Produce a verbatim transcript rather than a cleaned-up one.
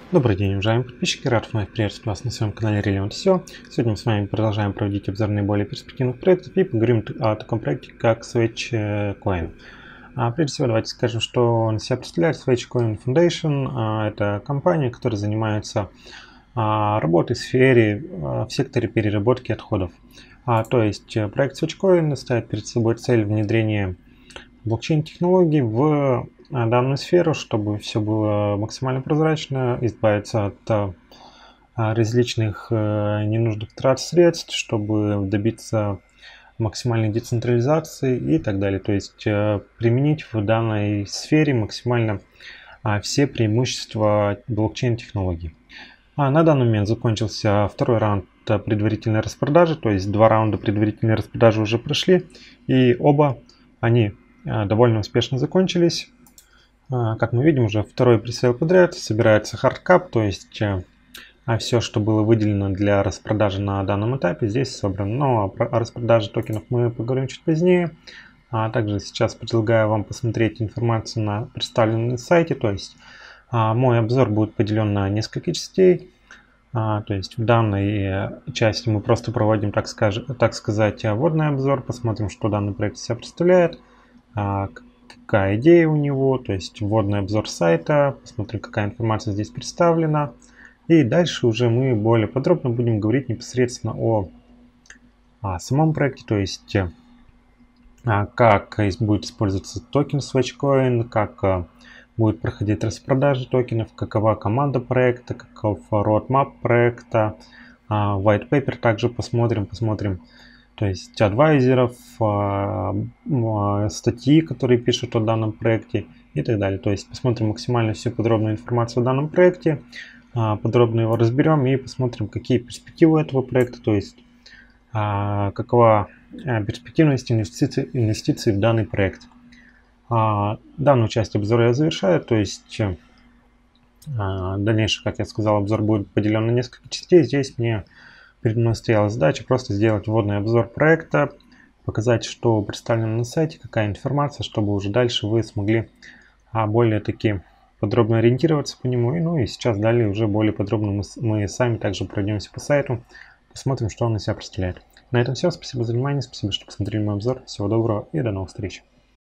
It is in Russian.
Добрый день, уважаемые подписчики, рад вновь приветствовать вас на своем канале Relevant эс и о. Сегодня мы с вами продолжаем проводить обзор наиболее перспективных проектов и поговорим о таком проекте, как SwitchCoin. А прежде всего, давайте скажем, что он себя представляет. SwitchCoin Foundation – это компания, которая занимается работой в сфере, в секторе переработки отходов. А, то есть проект SwitchCoin ставит перед собой цель внедрения блокчейн-технологий в данную сферу, чтобы все было максимально прозрачно, избавиться от различных ненужных трат средств, чтобы добиться максимальной децентрализации и так далее. То есть применить в данной сфере максимально все преимущества блокчейн-технологий. А на данный момент закончился второй раунд предварительной распродажи, то есть два раунда предварительной распродажи уже прошли, и оба они довольно успешно закончились. Как мы видим, уже второй пресейл подряд, собирается хардкап, то есть все, что было выделено для распродажи на данном этапе, здесь собрано. Но о распродаже токенов мы поговорим чуть позднее. А также сейчас предлагаю вам посмотреть информацию на представленном на сайте, то есть мой обзор будет поделен на несколько частей. То есть в данной части мы просто проводим, так, скажем, так сказать, вводный обзор, посмотрим, что данный проект из себя представляет, какая идея у него, то есть вводный обзор сайта, посмотрим, какая информация здесь представлена. И дальше уже мы более подробно будем говорить непосредственно о, о самом проекте, то есть как будет использоваться токен SwitchCoin, как будет проходить распродажа токенов, какова команда проекта, каков roadmap проекта, white paper также посмотрим, посмотрим. То есть адвайзеров, статьи, которые пишут о данном проекте и так далее. То есть посмотрим максимально всю подробную информацию о данном проекте, подробно его разберем и посмотрим, какие перспективы этого проекта, то есть какова перспективность инвестиций, инвестиций в данный проект. Данную часть обзора я завершаю, то есть дальнейший, как я сказал, обзор будет поделен на несколько частей. Здесь мне перед мной стояла задача просто сделать вводный обзор проекта, показать, что представлено на сайте, какая информация, чтобы уже дальше вы смогли более таки подробно ориентироваться по нему. И, ну и сейчас далее уже более подробно мы, мы сами также пройдемся по сайту, посмотрим, что он из себя представляет. На этом все. Спасибо за внимание, спасибо, что посмотрели мой обзор. Всего доброго и до новых встреч.